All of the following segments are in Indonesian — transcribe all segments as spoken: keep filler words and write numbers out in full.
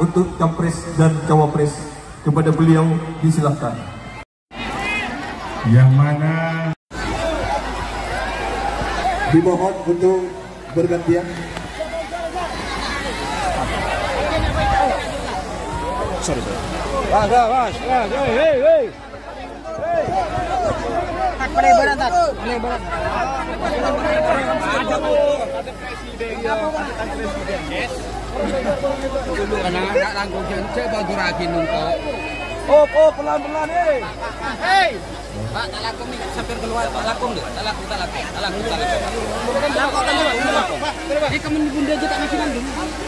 untuk capres dan cawapres. Kepada beliau disilahkan. Yang mana Dimohon untuk bergantian. Sorry, bro. Mas, mas, mas, hei, hei, hei. Tak boleh berantak, boleh berantak. Ada presiden, ada presiden. Dulu karena nak langkung jence bagi lagi nunggu. Oh, oh, pelan-pelan, hei. Hei. Pak, tak lakum nih, sampai keluar, tak lakum deh, tak lakum, tak lakum, tak lakum, tak lakum. Bukan tak lakum, tak lakum. Ini kamu bunda aja tak ngasih nandung.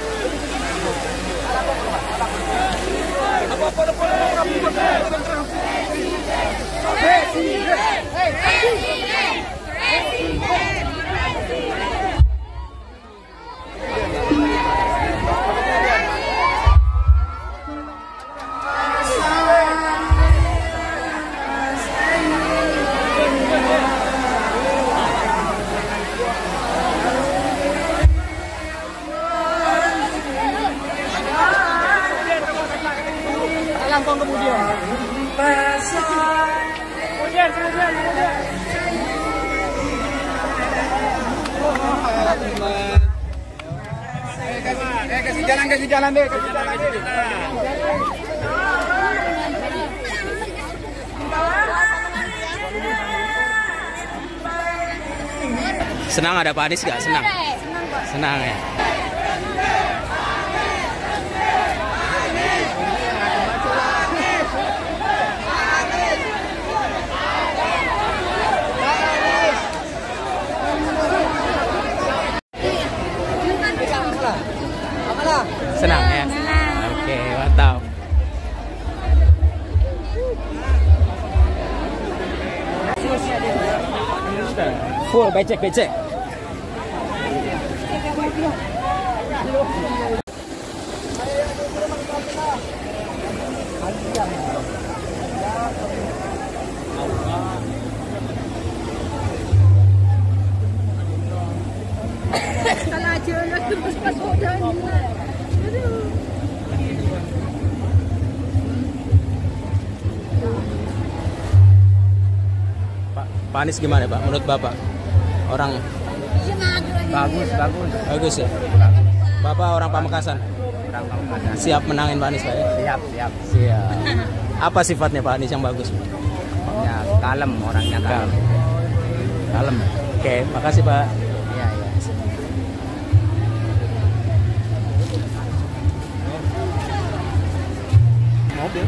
Apa apa apa apa. Presiden, presiden, presiden. Langkong kemudian. Kemudian, kemudian, kemudian. Eh, kasih jalan, kasih jalan deh, kasih jalan deh. Senang ada Pak Anies gak? Senang? Senang ya? Senang ya? Oke, mantap. Full, becek, becek. Pak, Pak Anies gimana Pak? Menurut Bapak? Orang bagus, bagus. bagus ya? Bapak orang Pamekasan? Orang Pamekasan. Siap menangin Pak Anies Pak ya? Siap, siap. Siap. Apa sifatnya Pak Anies yang bagus? Ya, kalem, orangnya kalem. Kalem. Oke, makasih Pak. Iya, iya. Mobil.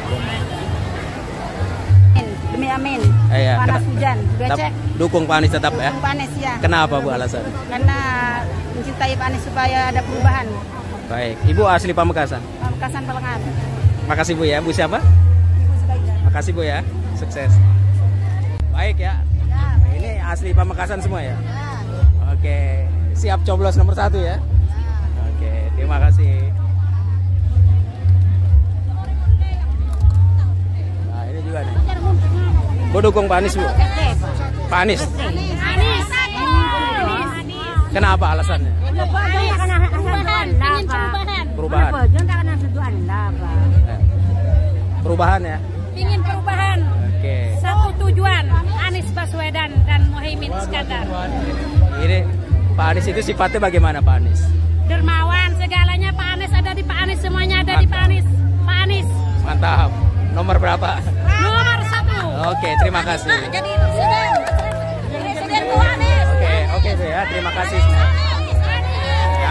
Demi amin. Eh, ya. Panas Kena- hujan, becek. Tetap dukung Pak Anies tetap ya? Dukung Pak Anies ya. Kenapa Bu alasan? Karena mencintai Pak Anies supaya ada perubahan. Baik. Ibu asli Pamekasan? Pamekasan Pelengan. Makasih Bu ya. Bu siapa? Ibu Zubaida. Makasih Bu ya. Sukses. Baik ya. Ya, Nah, ini asli Pamekasan semua ya? ya. Oke. Siap coblos nomor satu ya? Oke. Terima kasih. Nah ini juga nih. Bu dukung Pak Anies Bu? Pak Anies? Anies. Kenapa alasannya? Perubahan. Eh, Perubahan ya? Ingin perubahan. Oke. Satu tujuan, Anies Baswedan dan Muhaimin Iskandar. Ini Pak Anies itu sifatnya bagaimana Pak Anies? Dermawan, segalanya Pak Anies ada di Pak Anies, semuanya ada di Pak Anies. Pak Anies. Mantap. Nomor berapa? Nomor satu. Oke, terima kasih. Jadi presiden. Presiden Bu Anies. Oke, oke Bu ya. Terima kasih. Ya.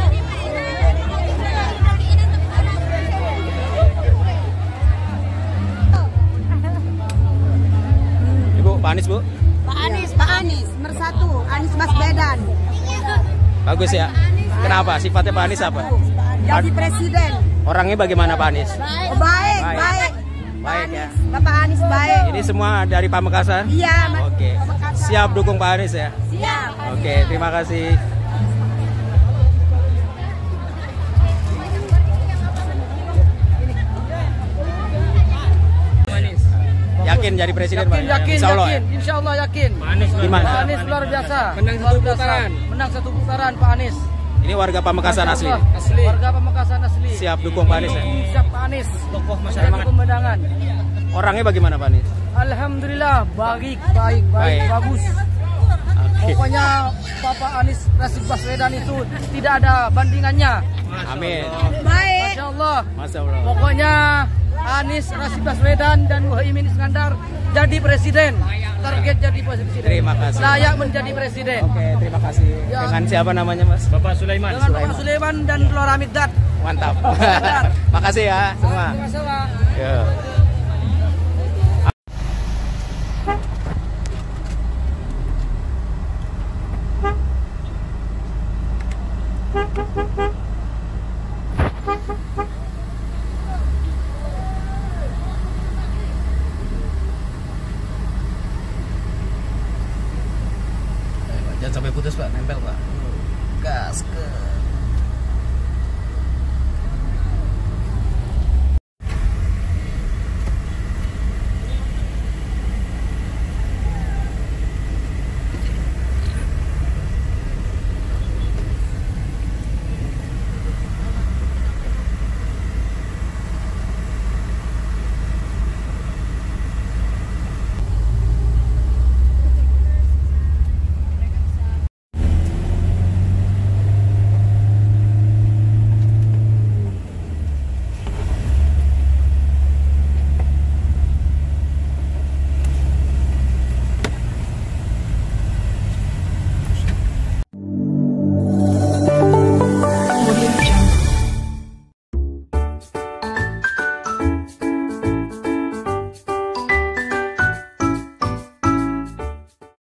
Ibu, Pak Anies Bu? Pak Anies, Pak Anies, nomor satu, Anies Baswedan. Bagus ya. Kenapa? Sifatnya Pak Anies apa? Jadi presiden. Orangnya bagaimana Pak Anies? Oh, baik, Baik. baik. Baik ya. Bapak Anies baik. Ini semua dari Pamekasan? Iya, Mas. Oke. Siap dukung Pak Anies ya? Siap. Oke, terima kasih. Yakin jadi presiden Pak? Yakin, Insya Allah, yakin, ya? insya Allah yakin. Gimana? Pak Anies luar biasa. Menang luar satu biasa. putaran. Menang satu putaran Pak Anies. Ini warga Pamekasan asli. Asli. Warga Pamekasan asli. Siap dukung Pak Anies ya? Siap Pak Anies. Tokoh masyarakat. Pemenangan. Orangnya bagaimana Pak Anies? Alhamdulillah baik, baik, baik, Baik. bagus. Oke. Pokoknya Bapak Anies Rashid Baswedan itu tidak ada bandingannya. Amin. Baik. Masya Allah. Masya Allah. Pokoknya Anies Rashid Baswedan dan Muhaimin Iskandar jadi presiden. Target jadi presiden. Terima kasih. Layak menjadi presiden. Oke, terima kasih. Ya. Dengan siapa namanya Mas? Bapak Sulaiman. Dengan Bapak Sulaiman dan Lora Migdad. Mantap. Makasih ya semua. Terima kasih Pak. Ya. Jangan sampai putus Pak, nempel Pak. Gas ke